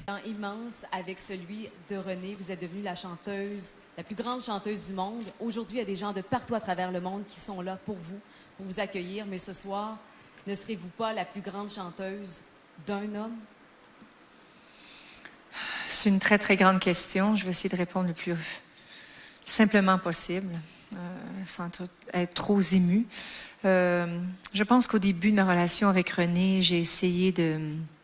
Immense avec celui de Renée. Vous êtes devenue la chanteuse, la plus grande chanteuse du monde. Aujourd'hui, il y a des gens de partout à travers le monde qui sont là pour vous accueillir. Mais ce soir, ne serez-vous pas la plus grande chanteuse d'un homme? C'est une très, très grande question. Je vais essayer de répondre le plus simplement possible, sans être trop émue. Je pense qu'au début de ma relation avec René, j'ai essayé de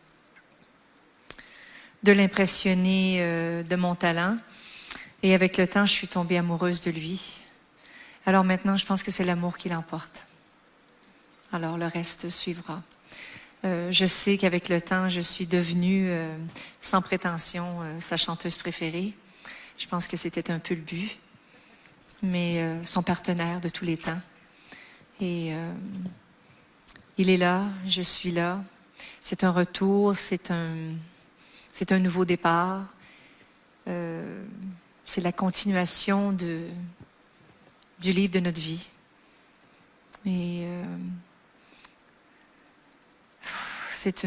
l'impressionner de mon talent. Et avec le temps, je suis tombée amoureuse de lui. Alors maintenant, je pense que c'est l'amour qui l'emporte. Alors le reste suivra. Je sais qu'avec le temps, je suis devenue, sans prétention, sa chanteuse préférée. Je pense que c'était un peu le but. Mais son partenaire de tous les temps. Et il est là, je suis là. C'est un retour, c'est un nouveau départ. C'est la continuation du livre de notre vie. Et c'est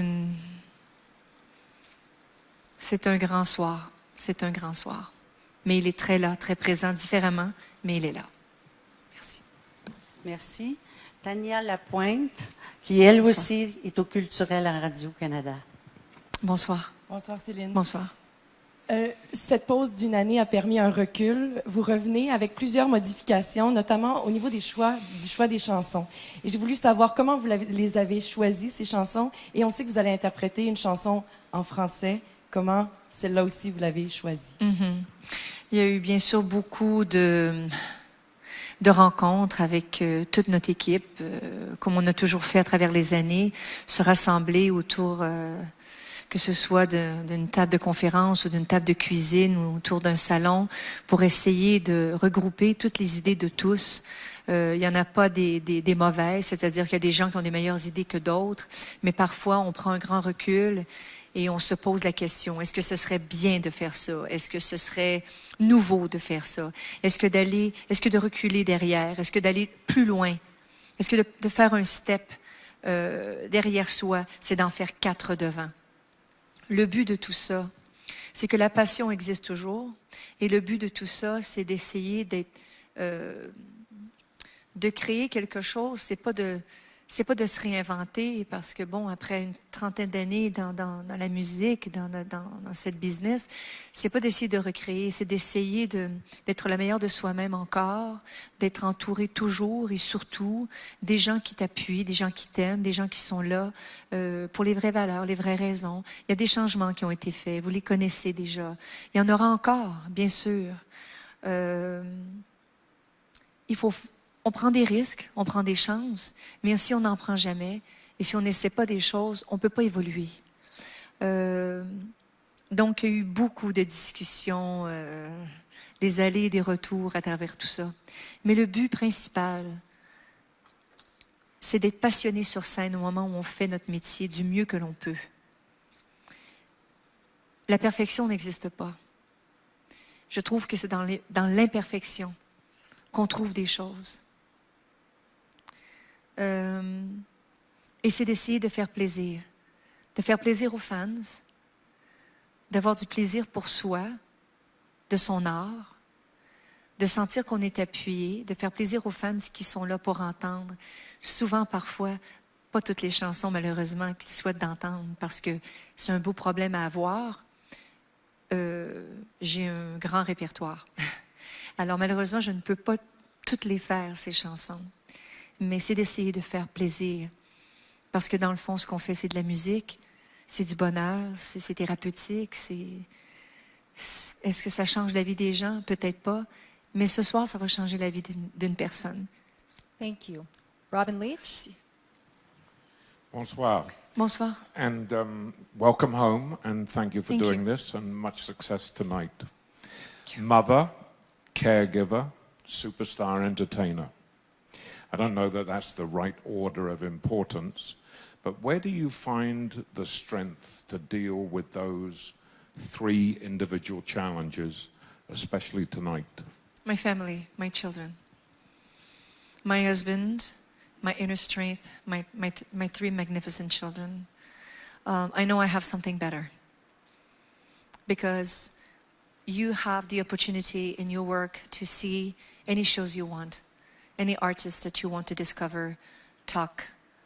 un grand soir. C'est un grand soir. Mais il est très là, très présent, différemment, mais il est là. Merci. Merci. Tania Lapointe, qui elle aussi est au Culturel à Radio-Canada. Bonsoir. Bonsoir Céline. Bonsoir. Cette pause d'une année a permis un recul. Vous revenez avec plusieurs modifications, notamment au niveau du choix des chansons. Et j'ai voulu savoir comment vous les avez choisies, ces chansons. Et on sait que vous allez interpréter une chanson en français. Comment celle-là aussi vous l'avez choisie? Il y a eu bien sûr beaucoup de rencontres avec toute notre équipe, comme on a toujours fait à travers les années, se rassembler autour, que ce soit d'une table de conférence ou d'une table de cuisine ou autour d'un salon, pour essayer de regrouper toutes les idées de tous. Il n'y en a pas des mauvaises, c'est-à-dire qu'il y a des gens qui ont des meilleures idées que d'autres, mais parfois on prend un grand recul et on se pose la question, est-ce que ce serait bien de faire ça? Est-ce que ce serait nouveau de faire ça? Est-ce que de reculer derrière? Est-ce que d'aller plus loin? Est-ce que de faire un step derrière soi, c'est d'en faire 4 devant? Le but de tout ça, c'est que la passion existe toujours. Et le but de tout ça, c'est d'essayer de créer quelque chose. C'est pas de se réinventer, parce que bon, après une trentaine d'années dans la musique, dans cette business, c'est pas d'essayer de recréer, c'est d'essayer d'être la meilleure de soi-même encore, d'être entouré toujours et surtout des gens qui t'appuient, des gens qui t'aiment, des gens qui sont là pour les vraies valeurs, les vraies raisons. Il y a des changements qui ont été faits, vous les connaissez déjà. Il y en aura encore, bien sûr. On prend des risques, on prend des chances, mais si on n'en prend jamais, et si on n'essaie pas des choses, on ne peut pas évoluer. Donc, il y a eu beaucoup de discussions, des allées et des retours à travers tout ça. Mais le but principal, c'est d'être passionné sur scène au moment où on fait notre métier du mieux que l'on peut. La perfection n'existe pas. Je trouve que c'est dans l'imperfection qu'on trouve des choses. Et c'est d'essayer de faire plaisir aux fans, d'avoir du plaisir pour soi, de son art, de sentir qu'on est appuyé, de faire plaisir aux fans qui sont là pour entendre. Souvent, parfois, pas toutes les chansons, malheureusement, qu'ils souhaitent d'entendre, parce que c'est un beau problème à avoir. J'ai un grand répertoire. Alors, malheureusement, je ne peux pas toutes les faire, ces chansons. Mais c'est d'essayer de faire plaisir. Parce que dans le fond, ce qu'on fait, c'est de la musique, c'est du bonheur, c'est thérapeutique, Est-ce que ça change la vie des gens? Peut-être pas. Mais ce soir, ça va changer la vie d'une personne. Thank you. Robin Lees? Bonsoir. Bonsoir. And welcome home, and thank you for doing this, and much success tonight. Mother, caregiver, superstar entertainer. I don't know that that's the right order of importance, but where do you find the strength to deal with those 3 individual challenges, especially tonight? My family, my children, my husband, my inner strength, my 3 magnificent children. I know I have something better. because you have the opportunity in your work to see any shows you want, any artists that you want to discover, talk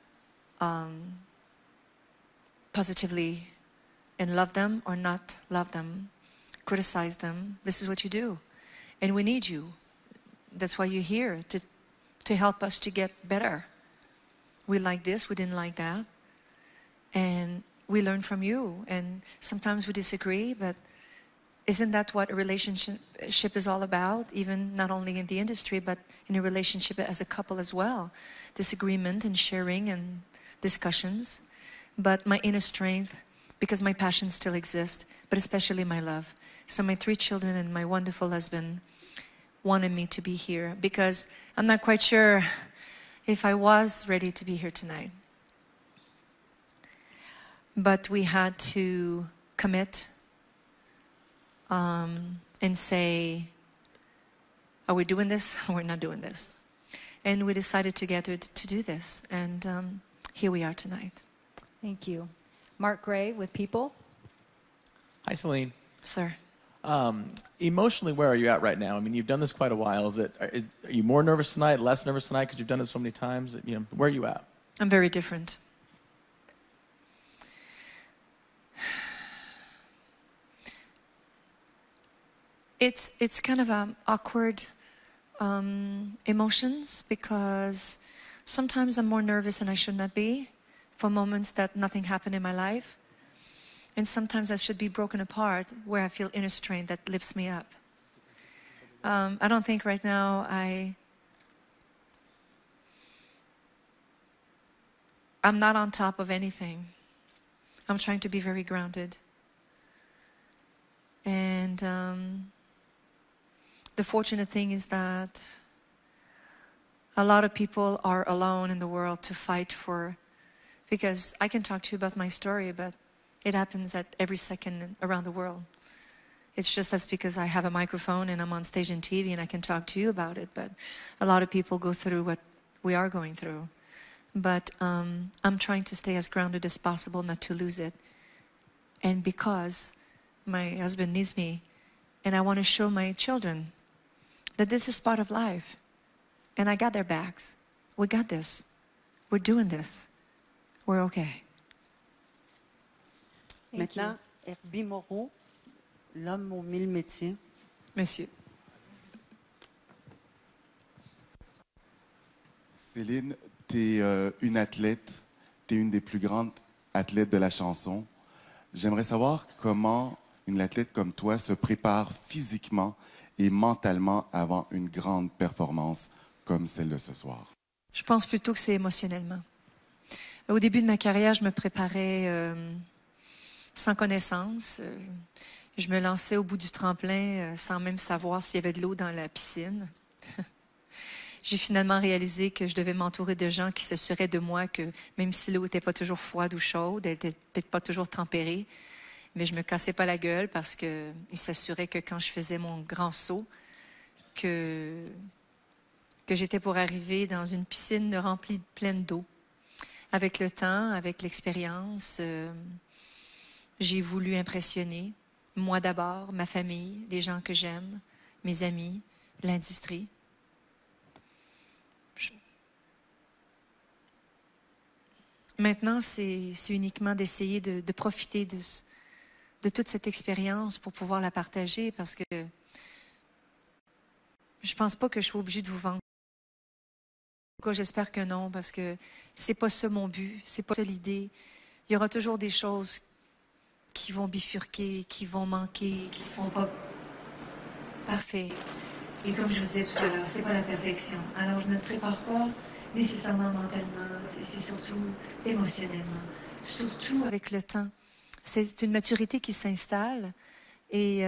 positively, and love them or not love them, criticize them. This is what you do. And we need you. That's why you're here, to help us to get better. We like this, we didn't like that. And we learn from you. And sometimes we disagree, but isn't that what a relationship is all about? Even not only in the industry, but in a relationship as a couple as well. Disagreement and sharing and discussions. But my inner strength, because my passions still exist, but especially my love. So my 3 children and my wonderful husband wanted me to be here, because I'm not quite sure if I was ready to be here tonight. But we had to commit and say, are we doing this or we're not doing this? And we decided together to do this. And here we are tonight. Thank you. Mark Gray with People. Hi, Celine. Sir. Emotionally, where are you at right now? I mean, you've done this quite a while. Are you more nervous tonight, less nervous tonight because you've done it so many times? You know, where are you at? I'm very different. It's kind of awkward emotions, because sometimes I'm more nervous than I should not be for moments that nothing happened in my life. And sometimes I should be broken apart, where I feel inner strength that lifts me up. I don't think right now I'm not on top of anything. I'm trying to be very grounded. And the fortunate thing is that a lot of people are alone in the world to fight for, because I can talk to you about my story, but it happens at every second around the world. It's just that's because I have a microphone and I'm on stage and TV and I can talk to you about it. But a lot of people go through what we are going through. But I'm trying to stay as grounded as possible, not to lose it. And because my husband needs me, and I want to show my children that this is part of life. And I got their backs. We got this. We're doing this. We're okay. Maintenant, Herbie Moreau, l'homme aux 1000 métiers. Monsieur. Céline, tu es une athlète, tu es une des plus grandes athlètes de la chanson. J'aimerais savoir comment une athlète comme toi se prépare physiquement et mentalement avant une grande performance comme celle de ce soir. Je pense plutôt que c'est émotionnellement. Au début de ma carrière, je me préparais sans connaissance. Je me lançais au bout du tremplin sans même savoir s'il y avait de l'eau dans la piscine. J'ai finalement réalisé que je devais m'entourer de gens qui s'assuraient de moi que même si l'eau n'était pas toujours froide ou chaude, elle n'était peut-être pas toujours tempérée, mais je me cassais pas la gueule parce qu'ils s'assuraient que quand je faisais mon grand saut, que j'étais pour arriver dans une piscine remplie pleine d'eau. Avec le temps, avec l'expérience, j'ai voulu impressionner, moi d'abord, ma famille, les gens que j'aime, mes amis, l'industrie. Maintenant, c'est uniquement d'essayer de profiter de toute cette expérience pour pouvoir la partager, parce que je pense pas que je sois obligée de vous vendre. En tout cas, j'espère que non, parce que c'est pas ça mon but, c'est pas ça l'idée. Il y aura toujours des choses qui vont bifurquer, qui vont manquer, qui sont pas parfaits. Et comme je vous disais tout à l'heure, c'est pas la perfection. Alors, je ne me prépare pas nécessairement mentalement, c'est surtout émotionnellement. Surtout avec le temps. C'est une maturité qui s'installe et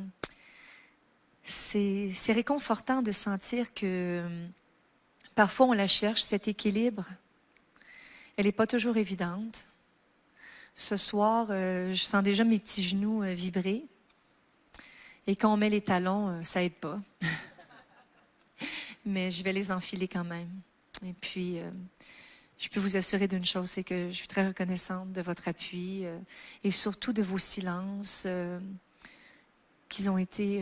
c'est réconfortant de sentir que parfois on la cherche, cet équilibre. Elle n'est pas toujours évidente. Ce soir, je sens déjà mes petits genoux vibrer. Et quand on met les talons, ça aide pas. Mais je vais les enfiler quand même. Et puis, je peux vous assurer d'une chose, c'est que je suis très reconnaissante de votre appui et surtout de vos silences, qu'ils ont été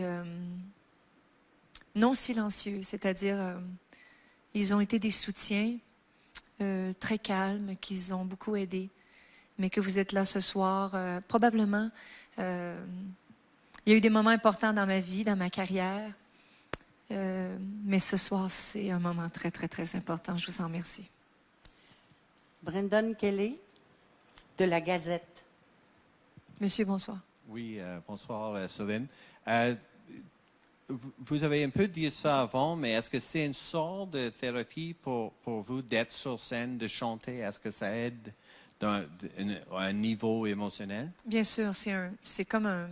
non silencieux, c'est-à-dire ils ont été des soutiens très calmes, qu'ils ont beaucoup aidé, mais que vous êtes là ce soir. Probablement, il y a eu des moments importants dans ma vie, dans ma carrière, mais ce soir, c'est un moment très, très, très important. Je vous en remercie. Brendan Kelly, de la Gazette. Monsieur, bonsoir. Oui, bonsoir, Céline. Vous avez un peu dit ça avant, mais est-ce que c'est une sorte de thérapie pour vous d'être sur scène, de chanter? Est-ce que ça aide à un niveau émotionnel? Bien sûr, c'est comme un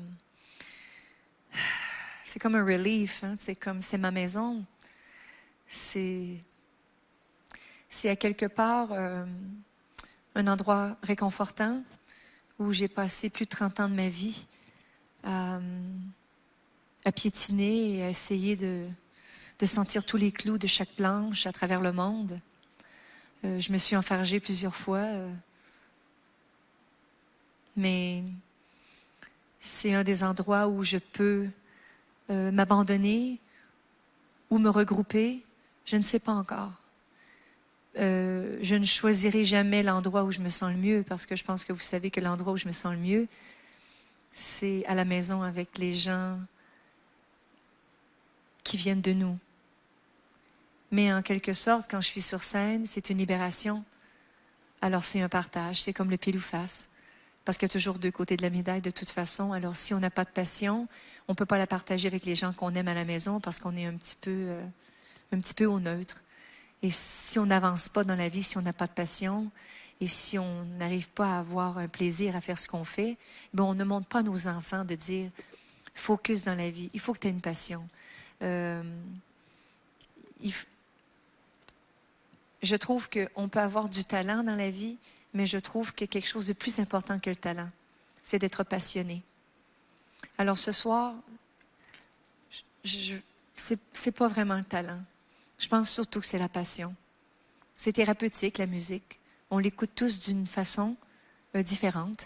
relief, hein? C'est ma maison. C'est à quelque part un endroit réconfortant où j'ai passé plus de 30 ans de ma vie à piétiner et à essayer de sentir tous les clous de chaque planche à travers le monde. Je me suis enfargée plusieurs fois, mais c'est un des endroits où je peux m'abandonner ou me regrouper. Je ne sais pas encore. Je ne choisirai jamais l'endroit où je me sens le mieux parce que je pense que vous savez que l'endroit où je me sens le mieux, c'est à la maison avec les gens qui viennent de nous. Mais en quelque sorte, quand je suis sur scène, c'est une libération. Alors c'est un partage, c'est comme le pile ou face. Parce qu'il y a toujours deux côtés de la médaille de toute façon. Alors si on n'a pas de passion, on ne peut pas la partager avec les gens qu'on aime à la maison parce qu'on est un petit peu au neutre. Et si on n'avance pas dans la vie, si on n'a pas de passion, et si on n'arrive pas à avoir un plaisir à faire ce qu'on fait, ben on ne montre pas à nos enfants de dire « focus dans la vie, il faut que tu aies une passion ». Je trouve qu'on peut avoir du talent dans la vie, mais je trouve que quelque chose de plus important que le talent, c'est d'être passionné. Alors ce soir, c'est pas vraiment le talent. Je pense surtout que c'est la passion. C'est thérapeutique, la musique. On l'écoute tous d'une façon différente.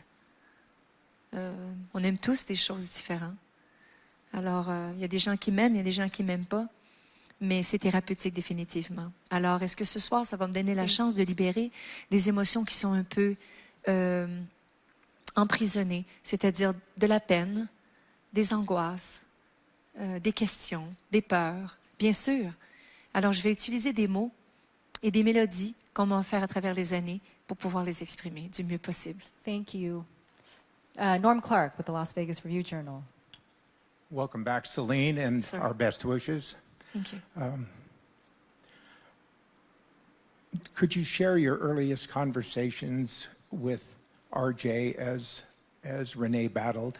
On aime tous des choses différentes. Alors, il y a des gens qui m'aiment, il y a des gens qui m'aiment pas. Mais c'est thérapeutique définitivement. Alors, est-ce que ce soir, ça va me donner la chance de libérer des émotions qui sont un peu emprisonnées, c'est-à-dire de la peine, des angoisses, des questions, des peurs, bien sûr. Alors, je vais utiliser des mots et des mélodies qu'on m'a offert à travers les années pour pouvoir les exprimer du mieux possible. Thank you. Norm Clark with the Las Vegas Review-Journal. Welcome back, Celine, and Sir. our best wishes. Thank you. Could you share your earliest conversations with RJ as Renee battled?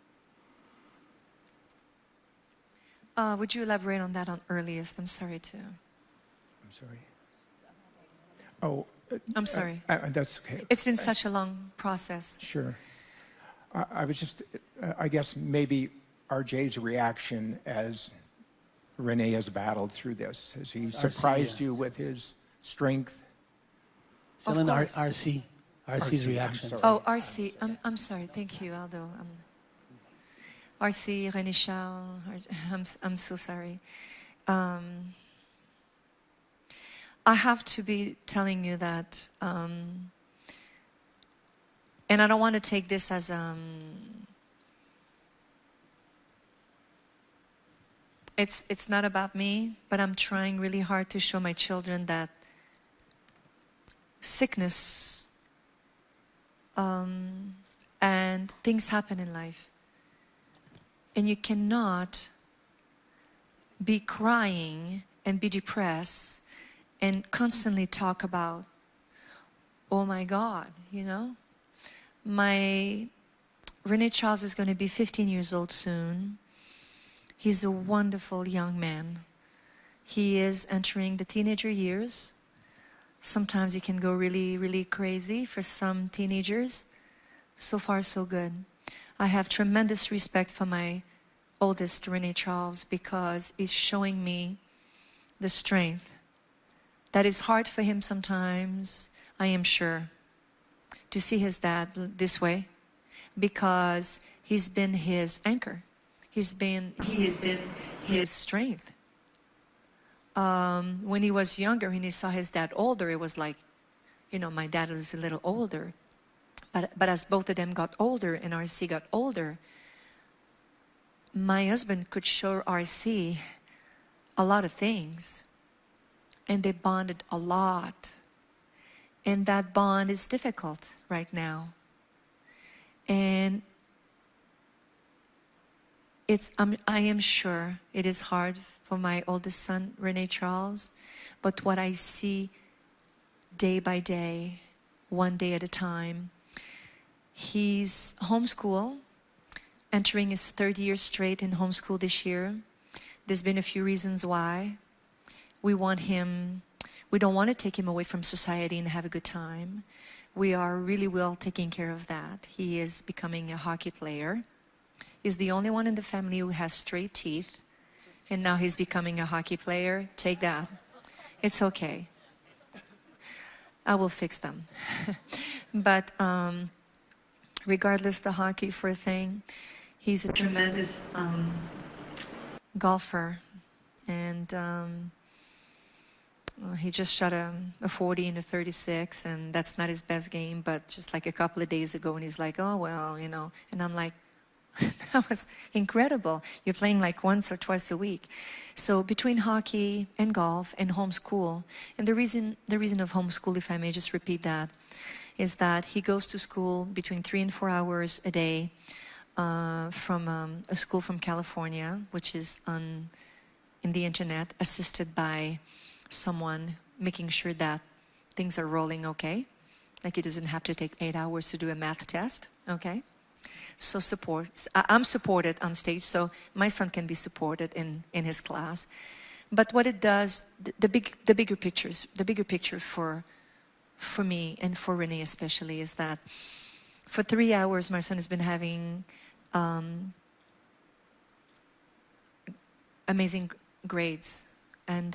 Would you elaborate on that on earliest? I'm sorry to. I'm sorry. Oh. I'm sorry. That's okay. It's been such a long process. Sure. I was just, I guess maybe RJ's reaction as Renee has battled through this. Has he surprised you with his strength? Céline, RC's reaction. Oh, RC. I'm sorry. Thank you, Aldo. RC, René Charles. I'm so sorry. I have to be telling you that, and I don't want to take this as it's not about me, but I'm trying really hard to show my children that sickness and things happen in life. And you cannot be crying and be depressed and constantly talk about, oh my God, you know? My René Charles is going to be 15 years old soon. He's a wonderful young man. He is entering the teenager years. Sometimes he can go really, really crazy for some teenagers. So far, so good. I have tremendous respect for my oldest, René Charles, because he's showing me the strength. That is hard for him sometimes, I am sure, to see his dad this way, because he's been his anchor. He has been his strength. When he was younger, when he saw his dad older, it was like, you know, my dad was a little older. But as both of them got older and RC got older, my husband could show RC a lot of things. And they bonded a lot. And that bond is difficult right now. And I am sure it is hard for my oldest son, Rene Charles, but what I see day by day, one day at a time, he's homeschooled, entering his third year straight in homeschool this year. There's been a few reasons why. We don't want to take him away from society and have a good time. We are really well taking care of that. He is becoming a hockey player. He's the only one in the family who has straight teeth. And now he's becoming a hockey player. Take that. It's okay. I will fix them. But regardless the hockey for a thing, he's a tremendous golfer. And he just shot a 40 and a 36, and that's not his best game, but just like a couple of days ago, and he's like, oh, well, you know. And I'm like, that was incredible. You're playing like once or twice a week. So between hockey and golf and homeschool, and the reason of homeschool, if I may just repeat that, is that he goes to school between 3 and 4 hours a day from a school from California, which is in the internet, assisted by someone making sure that things are rolling okay. Like he doesn't have to take 8 hours to do a math test, okay? So I'm supported on stage, so my son can be supported in his class. But what it does, the bigger picture for me and for Rene especially, is that for 3 hours my son has been having amazing grades, and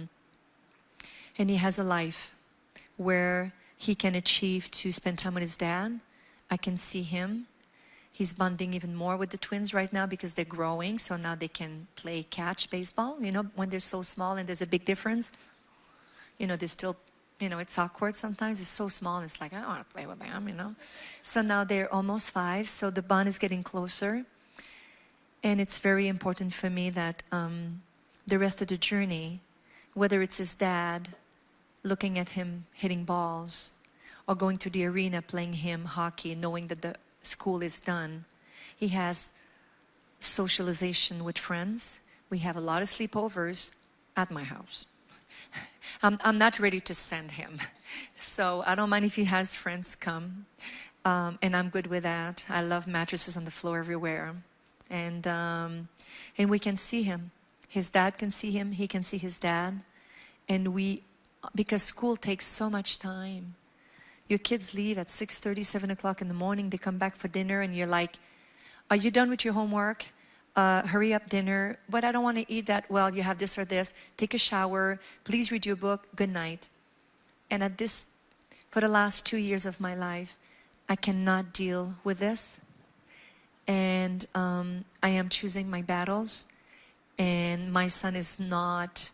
he has a life where he can achieve to spend time with his dad. I can see him. He's bonding even more with the twins right now because they're growing, so now they can play catch baseball. You know, when they're so small and there's a big difference, you know, they're still, you know, it's awkward sometimes. It's so small, it's like, I don't want to play with them, you know. So now they're almost 5, so the bond is getting closer. And it's very important for me that the rest of the journey, whether it's his dad looking at him hitting balls, or going to the arena playing him hockey, knowing that the school is done, he has socialization with friends. We have a lot of sleepovers at my house. I'm not ready to send him, so I don't mind if he has friends come, and I'm good with that. I love mattresses on the floor everywhere, and we can see him. His dad can see him. He can see his dad, and because school takes so much time. Your kids leave at 6:30, 7 o'clock in the morning. They come back for dinner, and you're like, are you done with your homework? Hurry up dinner. But I don't want to eat that. Well, you have this or this. Take a shower. Please read your book. Good night. And for the last 2 years of my life, I cannot deal with this. And I am choosing my battles. And my son is not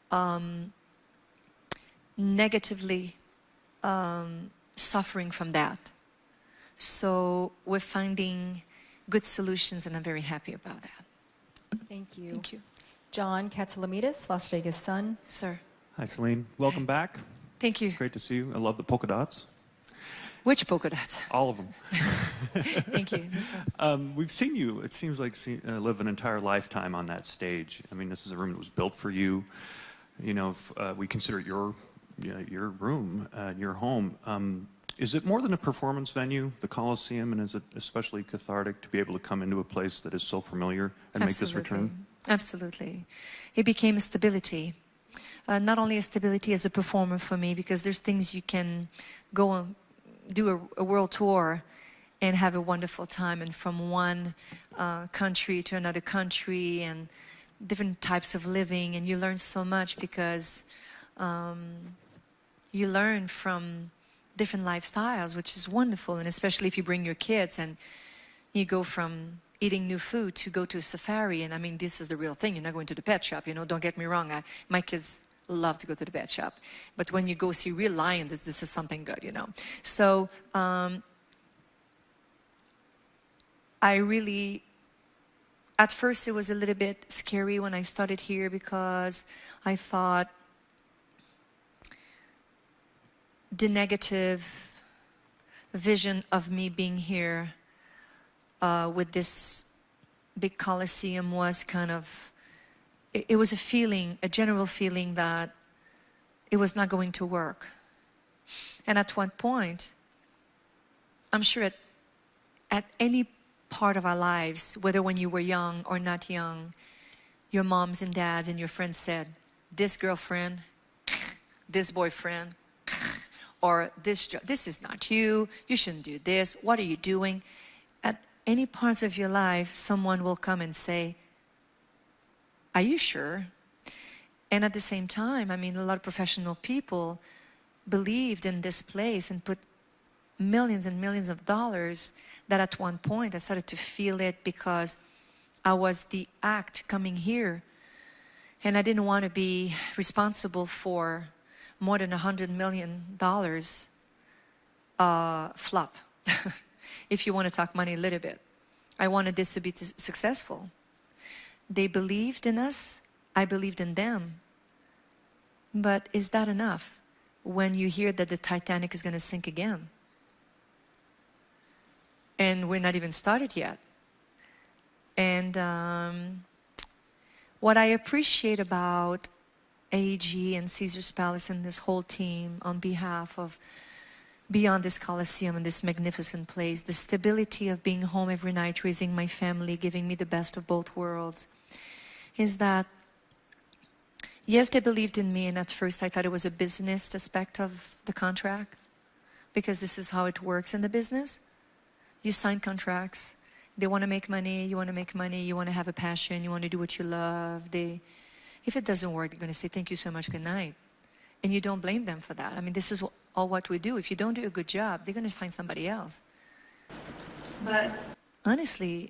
negatively suffering from that. So we're finding good solutions, and I'm very happy about that. Thank you. Thank you. John Katsalamidis, Las Vegas Sun. Sir. Hi, Celine. Welcome back. Thank you. It's great to see you. I love the polka dots. Which polka dots? All of them. Thank you. We've seen you, it seems like, live an entire lifetime on that stage. I mean, this is a room that was built for you. You know, we consider it your room, your home. Is it more than a performance venue, the Coliseum, and is it especially cathartic to be able to come into a place that is so familiar and make this return? Absolutely. It became a stability. Not only a stability as a performer for me, because there's things you can go and do a world tour and have a wonderful time, and from one country to another country, and different types of living, and you learn so much because you learn from different lifestyles, which is wonderful. And especially if you bring your kids and you go from eating new food to go to a safari. And I mean, this is the real thing. You're not going to the pet shop, you know, don't get me wrong. My kids love to go to the pet shop. But when you go see real lions, this is something good, you know. So I really, at first it was a little bit scary when I started here because I thought the negative vision of me being here with this big Coliseum was kind of, it was a feeling, a general feeling that it was not going to work. And at one point, I'm sure at any part of our lives, whether when you were young or not young, your moms and dads and your friends said, this girlfriend, this boyfriend, or this is not you, you shouldn't do this, what are you doing? At any parts of your life, someone will come and say, are you sure? And at the same time, I mean, a lot of professional people believed in this place and put millions and millions of dollars that at one point I started to feel it because I was the act coming here. And I didn't want to be responsible for more than $100 million flop. If you want to talk money a little bit. I wanted this to be successful. They believed in us. I believed in them. But is that enough when you hear that the Titanic is going to sink again? And we're not even started yet. And what I appreciate about AEG and Caesar's Palace and this whole team on behalf of Beyond this Coliseum and this magnificent place, the stability of being home every night, raising my family, giving me the best of both worlds, is that, yes, they believed in me, and at first I thought it was a business aspect of the contract, because this is how it works in the business. You sign contracts. They want to make money, you want to make money, you want to have a passion, you want to do what you love. If it doesn't work, they're going to say, thank you so much, good night. And you don't blame them for that. I mean, this is all what we do. If you don't do a good job, they're going to find somebody else. But honestly,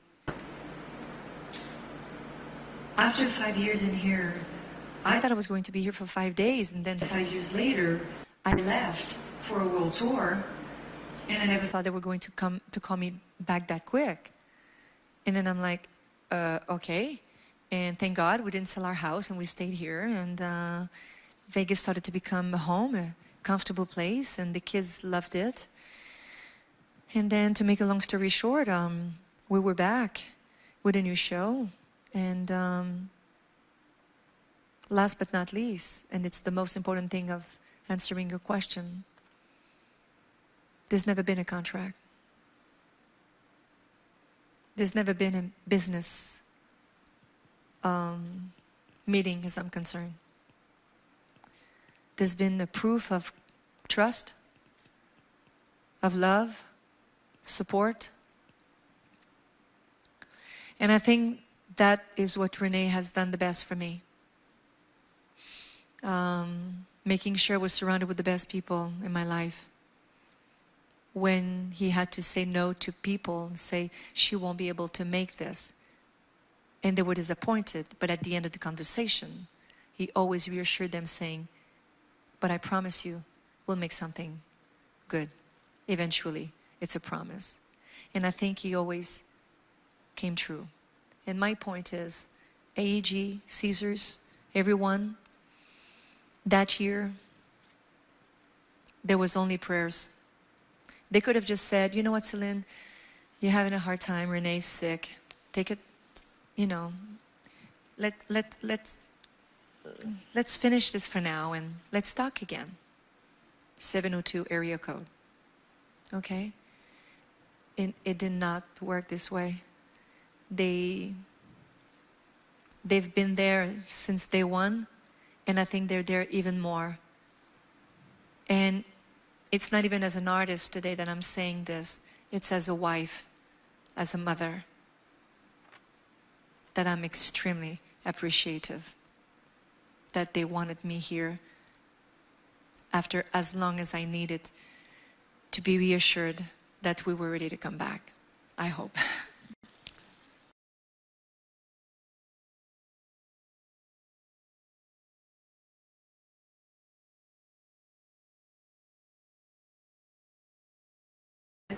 after 5 years in here, I thought I was going to be here for 5 days, and then 5 years later, I left for a world tour, and I never thought they were going to come to call me back that quick. And then I'm like, okay. And thank God we didn't sell our house and we stayed here. And Vegas started to become a home, a comfortable place, and the kids loved it. And then to make a long story short, we were back with a new show. And last but not least, and it's the most important thing of answering your question, there's never been a contract. There's never been a business meeting as I'm concerned. There's been a proof of trust, of love, support. And I think that is what Rene has done the best for me. Making sure I was surrounded with the best people in my life. When he had to say no to people and say, she won't be able to make this. And they were disappointed, but at the end of the conversation, he always reassured them saying, but I promise you, we'll make something good. Eventually, it's a promise. And I think he always came true. And my point is, AEG, Caesars, everyone, that year, there was only prayers. They could have just said, you know what, Celine, you're having a hard time, Renee's sick. Take it, you know, let's finish this for now and let's talk again. 702 area code. Okay? It did not work this way. They've been there since day one, and I think they're there even more. And it's not even as an artist today that I'm saying this. It's as a wife, as a mother, that I'm extremely appreciative that they wanted me here after as long as I needed to be reassured that we were ready to come back. I hope.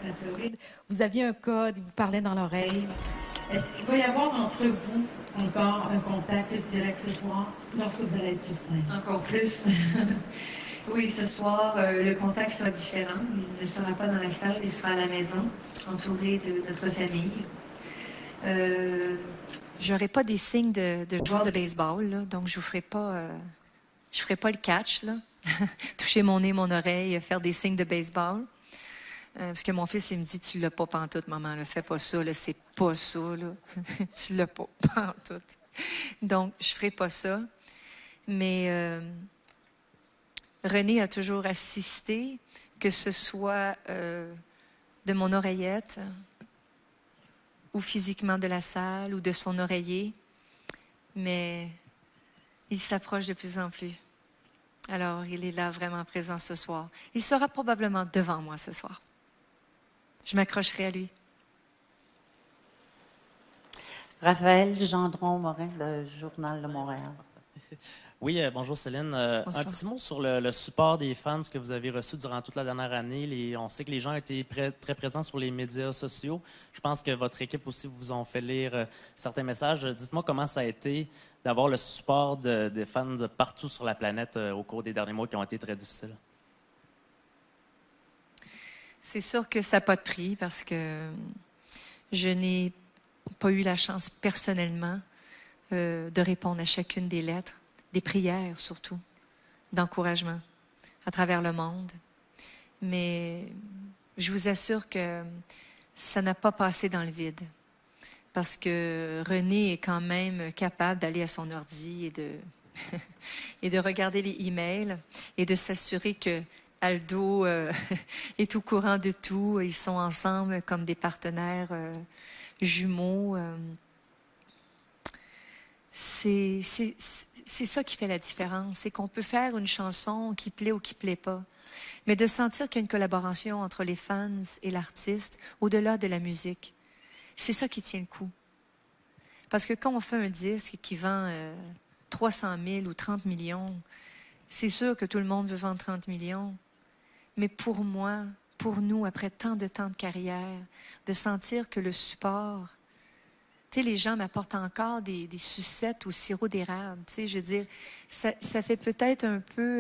la Floride. Vous aviez un code, il vous parlait dans l'oreille. Est-ce qu'il va y avoir entre vous encore un contact direct ce soir lorsque vous allez être sur scène? Encore plus. Oui, ce soir, le contact sera différent. Il ne sera pas dans la salle, il sera à la maison, entouré de notre famille. J'aurai pas des signes de joueur de baseball, là, donc je ferai pas le catch, là. Toucher mon nez, mon oreille, faire des signes de baseball. Parce que mon fils, il me dit, tu l'as pas pantoute, maman, là, fais pas ça, là, c'est pas ça, là. Tu l'as pas pantoute. Donc, je ferai pas ça. Mais René a toujours assisté, que ce soit de mon oreillette, ou physiquement de la salle, ou de son oreiller. Mais il s'approche de plus en plus. Alors, il est là vraiment présent ce soir. Il sera probablement devant moi ce soir. Je m'accrocherai à lui. Raphaël Gendron-Morin, le Journal de Montréal. Oui, bonjour Céline. Un petit mot sur le support des fans que vous avez reçu durant toute la dernière année. On sait que les gens étaient très présents sur les médias sociaux. Je pense que votre équipe aussi vous ont fait lire certains messages. Dites-moi comment ça a été d'avoir le support des fans de partout sur la planète au cours des derniers mois qui ont été très difficiles. C'est sûr que ça n'a pas de prix parce que je n'ai pas eu la chance personnellement de répondre à chacune des lettres, des prières surtout, d'encouragement à travers le monde. Mais je vous assure que ça n'a pas passé dans le vide parce que René est quand même capable d'aller à son ordi et de regarder les emails et de s'assurer que Aldo est au courant de tout. Ils sont ensemble comme des partenaires jumeaux. C'est ça qui fait la différence. C'est qu'on peut faire une chanson qui plaît ou qui plaît pas. Mais de sentir qu'il y a une collaboration entre les fans et l'artiste au-delà de la musique, c'est ça qui tient le coup. Parce que quand on fait un disque qui vend 300 000 ou 30 millions, c'est sûr que tout le monde veut vendre 30 millions. Mais pour moi, pour nous, après tant de carrière, de sentir que le support, tu sais, les gens m'apportent encore des sucettes au sirop d'érable, tu sais, je veux dire, ça fait peut-être un peu,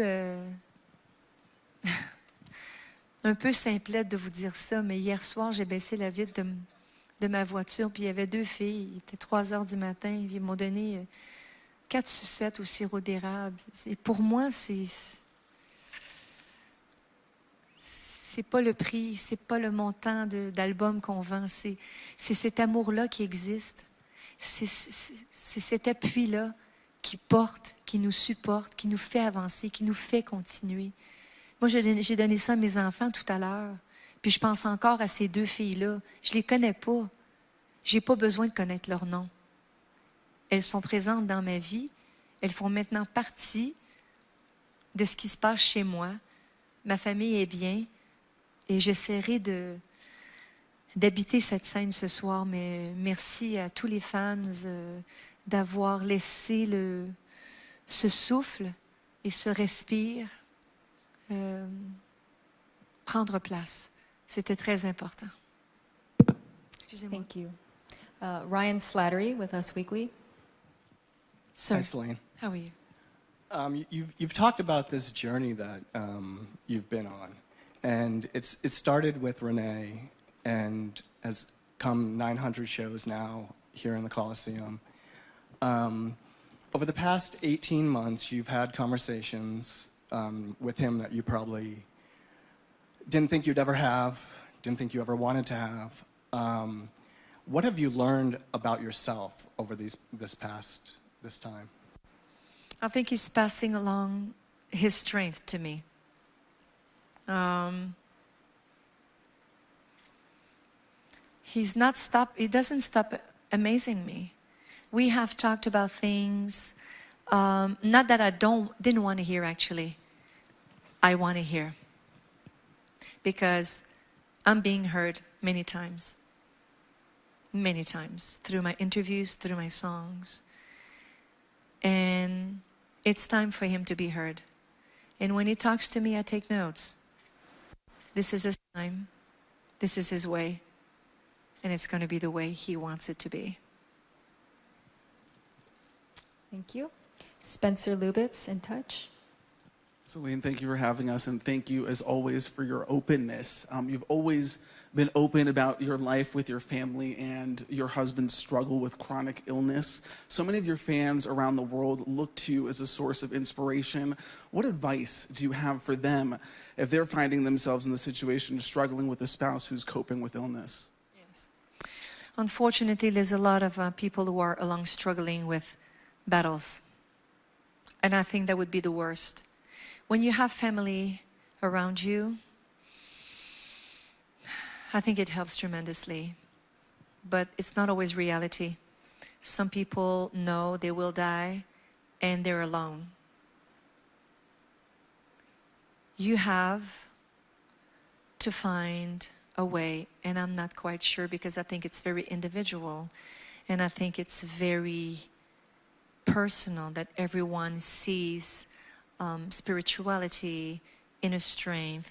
un peu simplette de vous dire ça, mais hier soir, j'ai baissé la vitre de ma voiture, puis il y avait 2 filles, il était 3 heures du matin, puis ils m'ont donné 4 sucettes au sirop d'érable. Et pour moi, c'est pas le prix, c'est pas le montant d'album qu'on vend, c'est cet amour-là qui existe. C'est cet appui-là qui porte, qui nous supporte, qui nous fait avancer, qui nous fait continuer. Moi, j'ai donné ça à mes enfants tout à l'heure, puis je pense encore à ces 2 filles-là. Je les connais pas. J'ai pas besoin de connaître leur nom. Elles sont présentes dans ma vie. Elles font maintenant partie de ce qui se passe chez moi. Ma famille est bien. Et j'essaierai d'habiter cette scène ce soir, mais merci à tous les fans d'avoir laissé ce souffle et ce respire prendre place. C'était très important. Excusez-moi. Thank you. Ryan Slattery with Us Weekly. Sir, Hi, Celine. how are you? You've talked about this journey that you've been on. And it started with Renee and has come 900 shows now here in the Coliseum. Over the past 18 months, you've had conversations with him that you probably didn't think you'd ever have, didn't think you ever wanted to have. What have you learned about yourself over this time? I think he's passing along his strength to me. He doesn't stop amazing me. We have talked about things, not that I didn't want to hear actually. I want to hear. Because I'm being heard many times, through my interviews, through my songs. And it's time for him to be heard. And when he talks to me, I take notes. This is his time. This is his way, and it's going to be the way he wants it to be. Thank you. Spencer Lubitz, In Touch. Celine, thank you for having us, and thank you, as always, for your openness. You've always been open about your life with your family and your husband's struggle with chronic illness. So many of your fans around the world look to you as a source of inspiration. What advice do you have for them if they're finding themselves in the situation struggling with a spouse who's coping with illness? Yes. Unfortunately, there's a lot of people who are along struggling with battles. And I think that would be the worst. When you have family around you, I think it helps tremendously. But it's not always reality. Some people know they will die and they're alone. You have to find a way, and I'm not quite sure because I think it's very individual and I think it's very personal that everyone sees spirituality, inner strength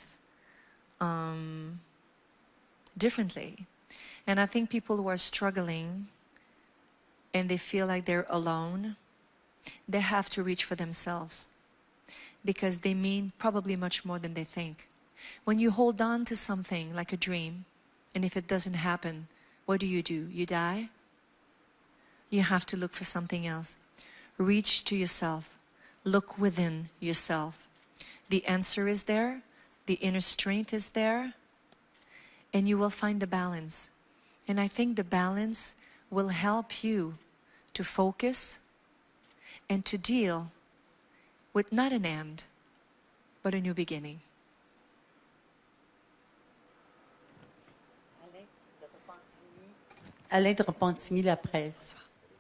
differently. And I think people who are struggling and they feel like they're alone, they have to reach for themselves because they mean probably much more than they think. When you hold on to something like a dream, and if it doesn't happen, what do? You die? You have to look for something else. Reach to yourself. Look within yourself. The answer is there. The inner strength is there. And you will find the balance. And I think the balance will help you to focus and to deal with not an end, but a new beginning. Alain de Repentigny, La Presse.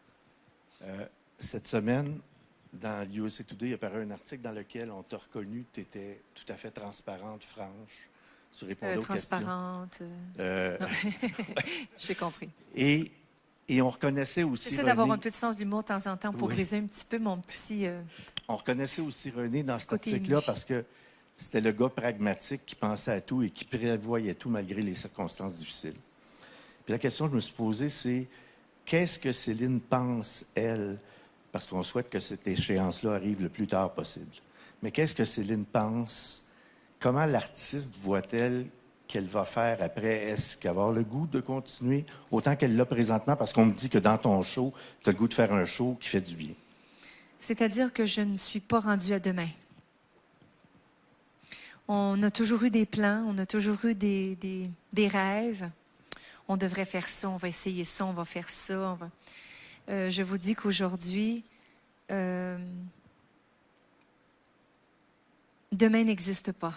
Cette semaine, dans USA Today, il apparaît un article dans lequel on t'a reconnu, tu étais tout à fait transparente, franche, tu répondais aux transparente, questions. J'ai compris. Et on reconnaissait aussi J'essaie d'avoir un peu de sens d'humour de temps en temps pour briser un petit peu mon petit... On reconnaissait aussi René dans cet côté article-là ému. parce que c'était le gars pragmatique qui pensait à tout et qui prévoyait tout malgré les circonstances difficiles. Puis la question que je me suis posée, c'est qu'est-ce que Céline pense, elle, parce qu'on souhaite que cette échéance-là arrive le plus tard possible. Mais qu'est-ce que Céline pense? Comment l'artiste voit-elle qu'elle va faire après? Est-ce qu'elle va avoir le goût de continuer autant qu'elle l'a présentement? Parce qu'on me dit que dans ton show, tu as le goût de faire un show qui fait du bien. C'est-à-dire que je ne suis pas rendue à demain. On a toujours eu des plans, on a toujours eu des rêves. On devrait faire ça, on va essayer ça, on va faire ça. Je vous dis qu'aujourd'hui, demain n'existe pas.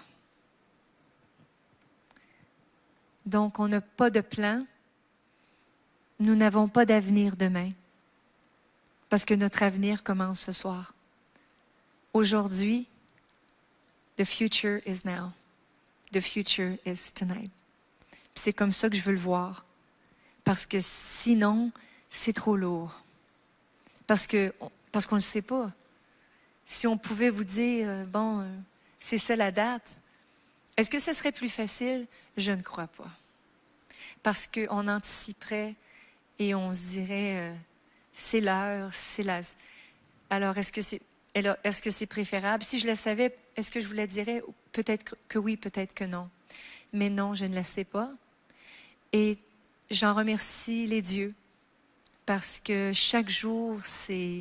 Donc, on n'a pas de plan. Nous n'avons pas d'avenir demain. Parce que notre avenir commence ce soir. Aujourd'hui, the future is now. The future is tonight. Puis c'est comme ça que je veux le voir. Parce que sinon, c'est trop lourd. Parce qu'on ne le sait pas. Si on pouvait vous dire, c'est ça la date, est-ce que ce serait plus facile? Je ne crois pas. Parce qu'on anticiperait et on se dirait, c'est l'heure, c'est la... Alors, est-ce que c'est préférable? Si je le savais, est-ce que je vous le dirais? Peut-être que oui, peut-être que non. Mais non, je ne le sais pas. Et j'en remercie les dieux parce que chaque jour, c'est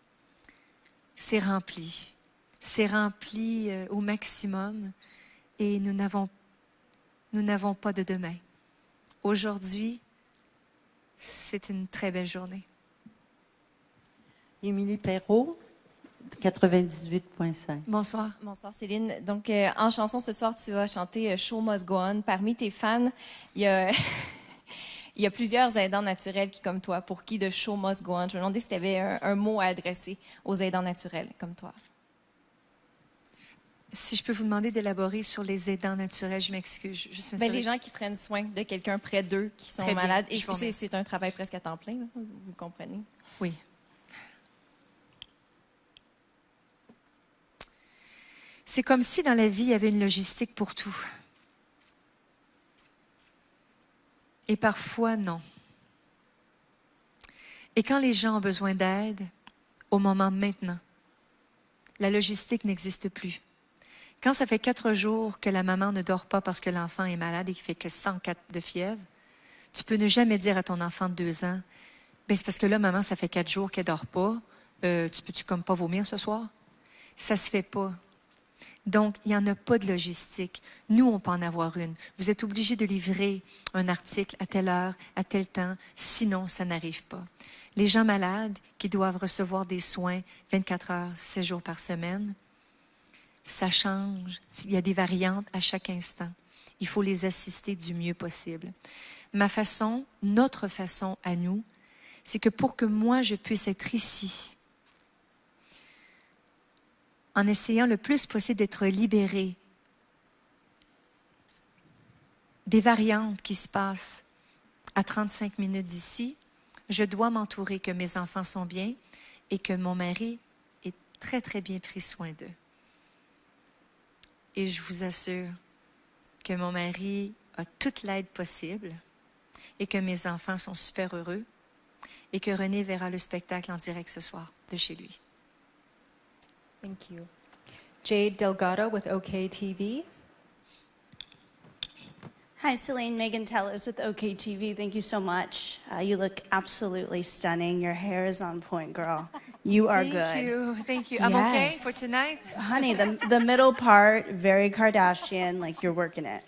rempli. C'est rempli au maximum et nous n'avons pas de demain. Aujourd'hui, c'est une très belle journée. Émilie Perrault, 98.5. Bonsoir. Bonsoir Céline. Donc, en chanson ce soir, tu vas chanter Show Must Go On. Parmi tes fans, il y a, il y a plusieurs aidants naturels qui, comme toi, pour qui The Show Must Go On. Je me demandais si tu avais un mot à adresser aux aidants naturels comme toi. Si je peux vous demander d'élaborer sur les aidants naturels, je m'excuse. Les gens qui prennent soin de quelqu'un près d'eux qui sont malades. Et c'est un travail presque à temps plein, là, vous comprenez? Oui. C'est comme si dans la vie, il y avait une logistique pour tout. Et parfois, non. Et quand les gens ont besoin d'aide, au moment maintenant, la logistique n'existe plus. Quand ça fait 4 jours que la maman ne dort pas parce que l'enfant est malade et qu'il fait que 104 de fièvre, tu peux ne jamais dire à ton enfant de 2 ans, ben c'est parce que là, maman, ça fait 4 jours qu'elle dort pas. Tu peux-tu comme pas vomir ce soir? Ça se fait pas. Donc, il n'y en a pas de logistique. Nous, on peut en avoir une. Vous êtes obligé de livrer un article à telle heure, à tel temps, sinon ça n'arrive pas. Les gens malades qui doivent recevoir des soins 24 heures, 7 jours par semaine, ça change. Il y a des variantes à chaque instant. Il faut les assister du mieux possible. Ma façon, notre façon à nous, c'est que pour que moi, je puisse être ici, en essayant le plus possible d'être libérée des variantes qui se passent à 35 minutes d'ici, je dois m'entourer que mes enfants sont bien et que mon mari est très, très bien pris soin d'eux. Et je vous assure que mon mari a toute l'aide possible et que mes enfants sont super heureux et que René verra le spectacle en direct ce soir de chez lui. Thank you. Jade Delgado with OKTV. Hi, Celine. Megan Tellis with OKTV. Thank you so much. You look absolutely stunning. Your hair is on point, girl. You are good. Thank you. Thank you. I'm okay for tonight? Honey, the middle part, very Kardashian, like you're working it.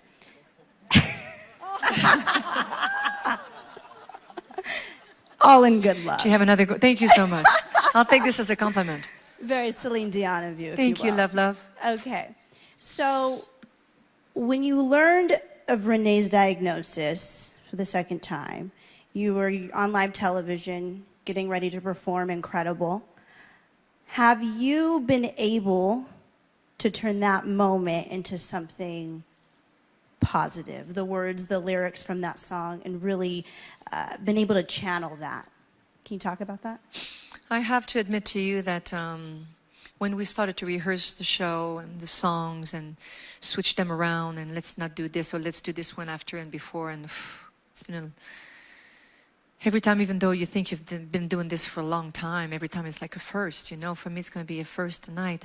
All in good love. Do you have another? Thank you so much. I'll take this as a compliment. Very Celine Dion of you. Thank you, love. Okay. So, when you learned of Renee's diagnosis for the second time, you were on live television, getting ready to perform Incredible. Have you been able to turn that moment into something positive? The words, the lyrics from that song, and really been able to channel that. Can you talk about that? I have to admit to you that when we started to rehearse the show and the songs and switch them around and let's not do this or let's do this one after and before, and it's been every time, even though you think you've been doing this for a long time, every time it's like a first, you know. For me, it's going to be a first tonight.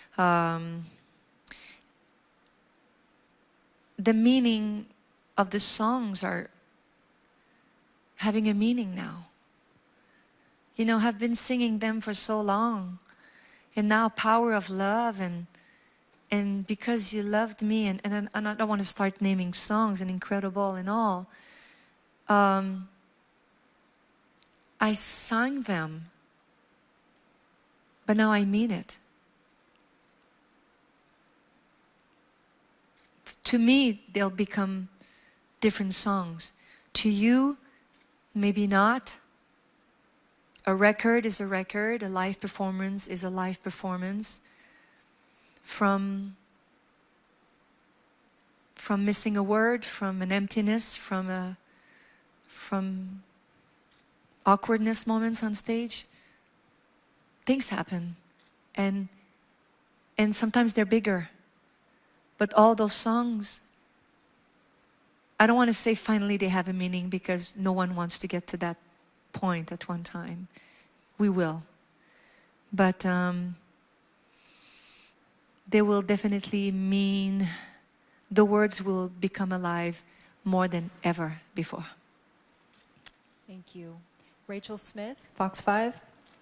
The meaning of the songs are having a meaning now. You know, I've been singing them for so long. And now Power of Love and Because You Loved Me, and I don't want to start naming songs and Incredible and all. I sang them, but now I mean it. To me, they'll become different songs. To you, maybe not. A record is a record. A live performance is a live performance. From missing a word, from an emptiness, from awkwardness moments on stage, things happen. And sometimes they're bigger. But all those songs, I don't want to say finally they have a meaning because no one wants to get to that point at one time. We will. But they will definitely mean, the words will become alive more than ever before. Thank you. Rachel Smith, Fox 5.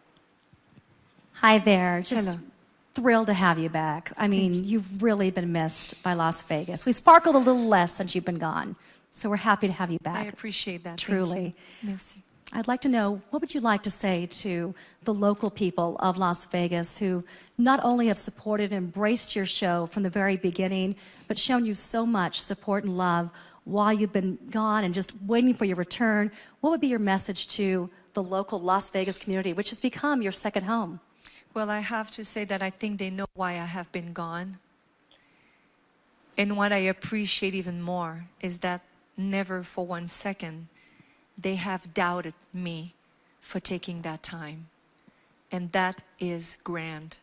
Hi there. Just Hello. thrilled to have you back. I mean, you've really been missed by Las Vegas. We sparkled a little less since you've been gone. So we're happy to have you back. I appreciate that. Truly. Thank you. Merci. I'd like to know, what would you like to say to the local people of Las Vegas who not only have supported and embraced your show from the very beginning, but shown you so much support and love while you've been gone and just waiting for your return? What would be your message to the local Las Vegas community, which has become your second home? Well, I have to say that I think they know why I have been gone. And what I appreciate even more is that never for 1 second they have doubted me for taking that time. And that is grand.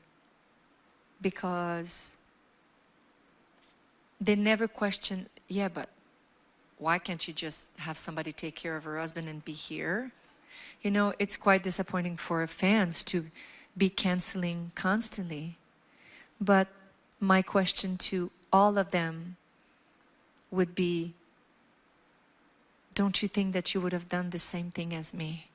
Because they never question, yeah, but why can't she just have somebody take care of her husband and be here? You know, it's quite disappointing for fans to be canceling constantly. But my question to all of them would be, don't you think that you would have done the same thing as me?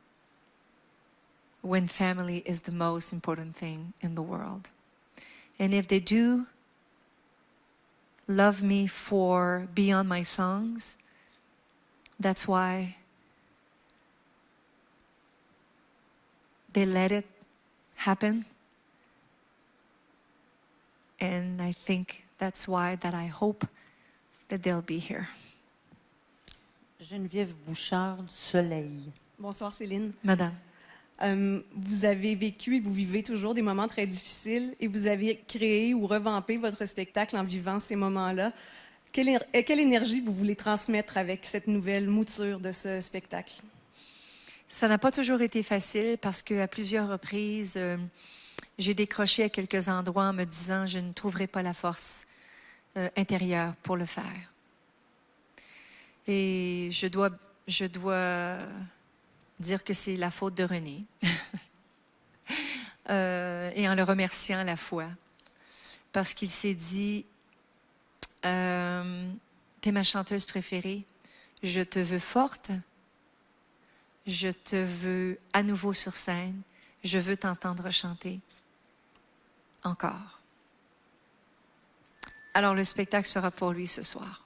When family is the most important thing in the world. And if they do love me for beyond my songs, that's why they let it happen. And I think that's why that I hope that they'll be here. Geneviève Bouchard du Soleil. Bonsoir Céline. Madame. Vous avez vécu et vous vivez toujours des moments très difficiles et vous avez créé ou revampé votre spectacle en vivant ces moments-là. Quelle énergie vous voulez transmettre avec cette nouvelle mouture de ce spectacle? Ça n'a pas toujours été facile parce qu'à plusieurs reprises, j'ai décroché à quelques endroits en me disant je ne trouverai pas la force intérieure pour le faire. Et je dois dire que c'est la faute de René. Et en le remerciant à la fois. Parce qu'il s'est dit, t'es ma chanteuse préférée, je te veux forte, je te veux à nouveau sur scène, je veux t'entendre chanter encore. Alors le spectacle sera pour lui ce soir.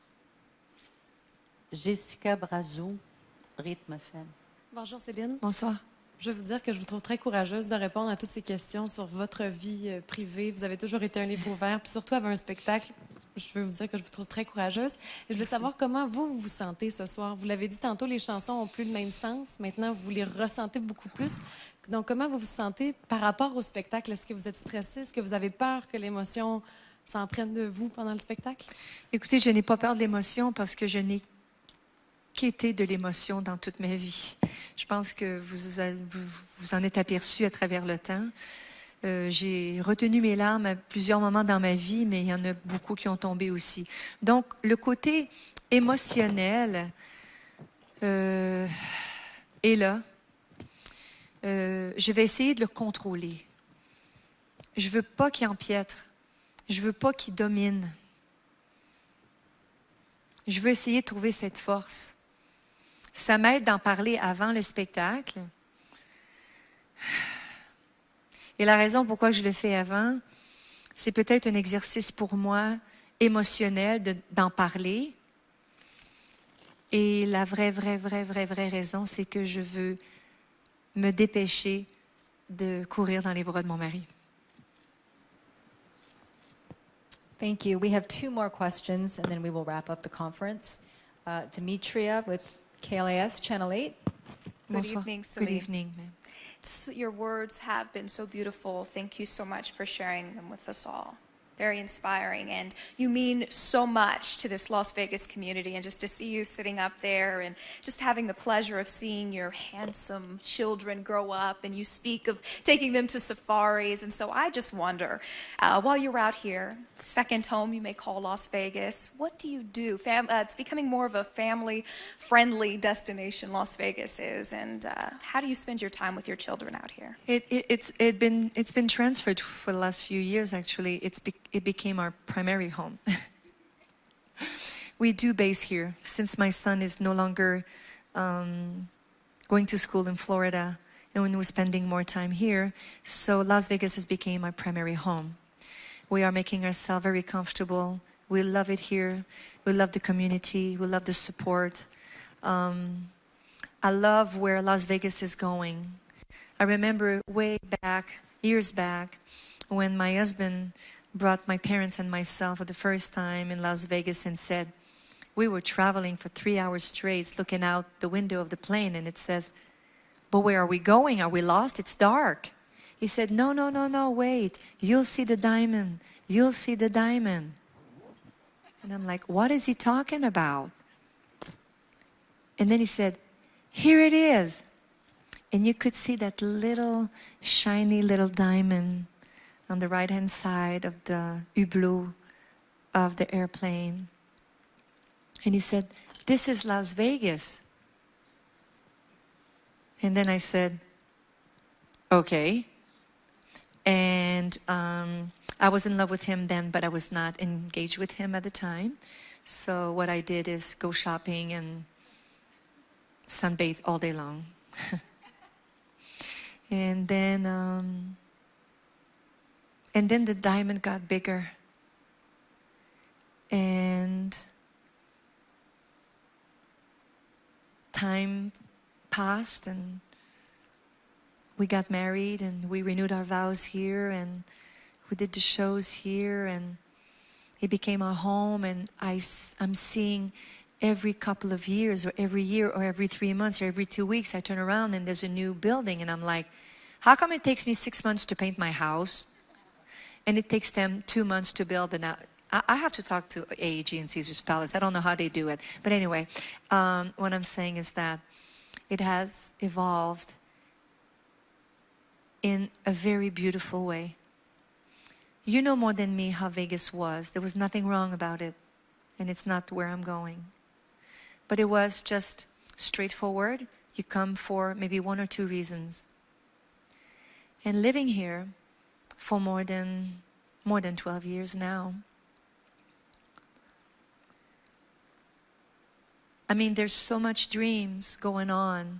Jessica Brazo, Rythme FM. Bonjour Céline. Bonsoir. Je veux vous dire que je vous trouve très courageuse de répondre à toutes ces questions sur votre vie privée. Vous avez toujours été un livre ouvert, puis surtout avec un spectacle. Je veux vous dire que je vous trouve très courageuse. Et je voulais savoir comment vous vous sentez ce soir. Vous l'avez dit tantôt, les chansons n'ont plus le même sens. Maintenant, vous les ressentez beaucoup plus. Donc, comment vous vous sentez par rapport au spectacle? Est-ce que vous êtes stressé? Est-ce que vous avez peur que l'émotion s'en prenne de vous pendant le spectacle? Écoutez, je n'ai pas peur de l'émotion parce que je n'ai qu'été de l'émotion dans toute ma vie. Je pense que vous en êtes aperçu à travers le temps. J'ai retenu mes larmes à plusieurs moments dans ma vie, mais il y en a beaucoup qui ont tombé aussi. Donc, le côté émotionnel est là. Je vais essayer de le contrôler. Je veux pas qu'il empiètre. Je veux pas qu'il domine. Je veux essayer de trouver cette force. Ça m'aide d'en parler avant le spectacle. Et la raison pourquoi je le fais avant, c'est peut-être un exercice pour moi émotionnel d'en parler. Et la vraie raison, c'est que je veux me dépêcher de courir dans les bras de mon mari. Thank you. We have 2 more questions, and then we will wrap up the conference. Demetria with KLAS, Channel 8. Good evening, Celine. Good evening, ma'am. Your words have been so beautiful. Thank you so much for sharing them with us all. Very inspiring, and you mean so much to this Las Vegas community, and just to see you sitting up there and just having the pleasure of seeing your handsome children grow up, and you speak of taking them to safaris, and so I just wonder, while you're out here, second home you may call Las Vegas, what do you do? It's becoming more of a family-friendly destination, Las Vegas is, and how do you spend your time with your children out here? It's been transferred for the last few years, actually. It became our primary home. We do base here since my son is no longer going to school in Florida, and when we're spending more time here, so Las Vegas has become our primary home. We are making ourselves very comfortable. We love it here. We love the community. We love the support. I love where Las Vegas is going. I remember way back, years back, when my husband brought my parents and myself for the first time in Las Vegas and said, we were traveling for 3 hours straight, looking out the window of the plane, and it says, but where are we going? Are we lost? It's dark. He said, no, wait. You'll see the diamond. You'll see the diamond. And I'm like, what is he talking about? And then he said, here it is. And you could see that little, shiny little diamond on the right-hand side of the hublot of the airplane. And he said, this is Las Vegas. And then I said, okay. And I was in love with him then, but I was not engaged with him at the time. So what I did is go shopping and sunbathe all day long. And then the diamond got bigger. And time passed and we got married and we renewed our vows here and we did the shows here and it became our home. And I'm seeing every couple of years or every year or every 3 months or every 2 weeks, I turn around and there's a new building and I'm like, how come it takes me 6 months to paint my house and it takes them 2 months to build an out? I have to talk to AEG and Caesar's Palace. I don't know how they do it. But anyway, what I'm saying is that it has evolved in a very beautiful way. You know more than me how Vegas was. There was nothing wrong about it. And it's not where I'm going. But it was just straightforward. You come for maybe 1 or 2 reasons. And living here for more than 12 years now, I mean, there's so much dreams going on.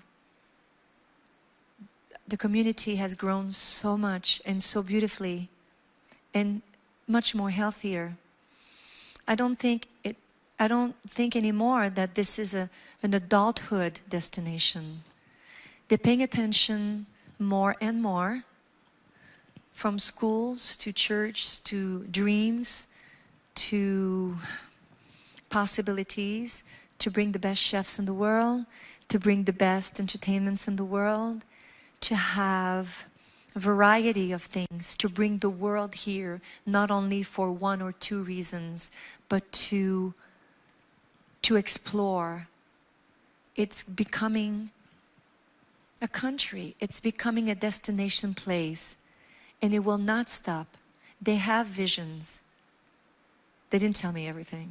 The community has grown so much and so beautifully and much more healthier. I don't think anymore that this is an adulthood destination. They're paying attention more and more, from schools to church to dreams to possibilities, to bring the best chefs in the world, to bring the best entertainments in the world, to have a variety of things, to bring the world here, not only for 1 or 2 reasons, but to explore. It's becoming a country. It's becoming a destination place. And it will not stop. They have visions. They didn't tell me everything.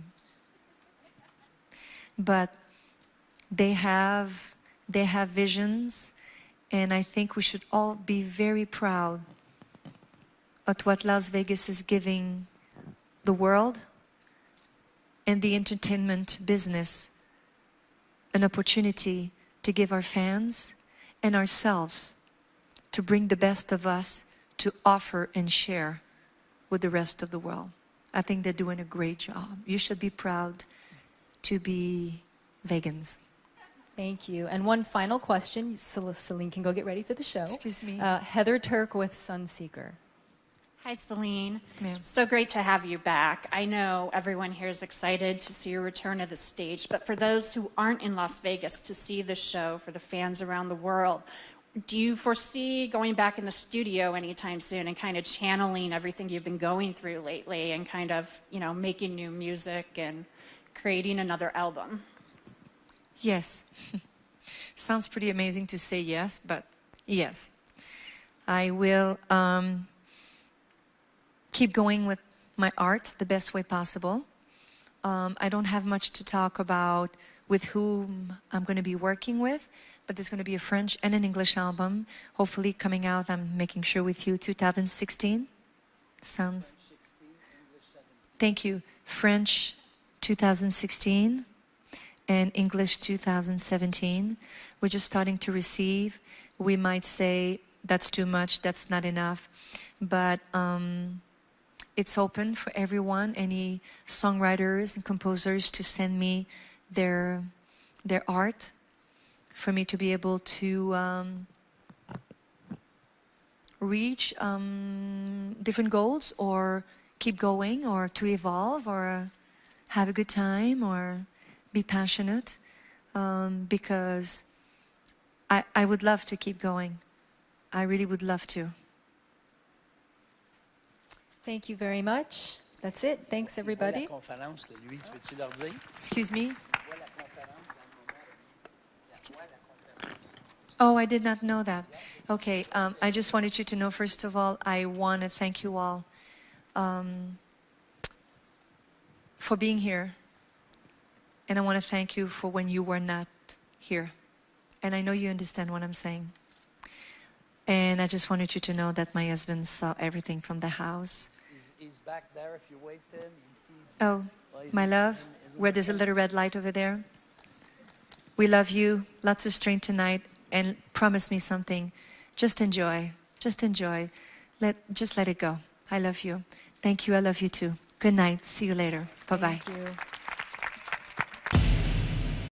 But they have visions, and I think we should all be very proud at what Las Vegas is giving the world and the entertainment business an opportunity to give our fans and ourselves to bring the best of us to offer and share with the rest of the world. I think they're doing a great job. You should be proud to be vegans. Thank you. And one final question. Celine can go get ready for the show. Excuse me. Heather Turk with Sunseeker. Hi, Celine. Ma'am. So great to have you back. I know everyone here is excited to see your return to the stage, but for those who aren't in Las Vegas to see the show, for the fans around the world, do you foresee going back in the studio anytime soon and kind of channeling everything you've been going through lately and kind of, making new music and creating another album? Yes. Sounds pretty amazing to say yes, but yes. I will keep going with my art the best way possible. I don't have much to talk about with whom I'm going to be working with, but there's going to be a French and an English album, hopefully coming out, I'm making sure with you, 2016. Sounds... Thank you. French 2016 and English 2017. We're just starting to receive. We might say that's too much, that's not enough, but it's open for everyone, any songwriters and composers, to send me their art for me to be able to reach different goals, or keep going, or to evolve, or have a good time, or be passionate, because I would love to keep going. I really would love to. Thank you very much. That's it. Thanks, everybody. Excuse me? Oh, I did not know that. Okay, I just wanted you to know, first of all, I want to thank you all for being here. And I want to thank you for when you were not here. And I know you understand what I'm saying. And I just wanted you to know that my husband saw everything from the house. He's back there. If you wave to him, he sees. Oh, my love, where there's a little red light over there. We love you. Lots of strength tonight. And promise me something. Just enjoy. Just enjoy. Just let it go. I love you. Thank you. I love you too. Good night. See you later. Bye-bye. Thank you.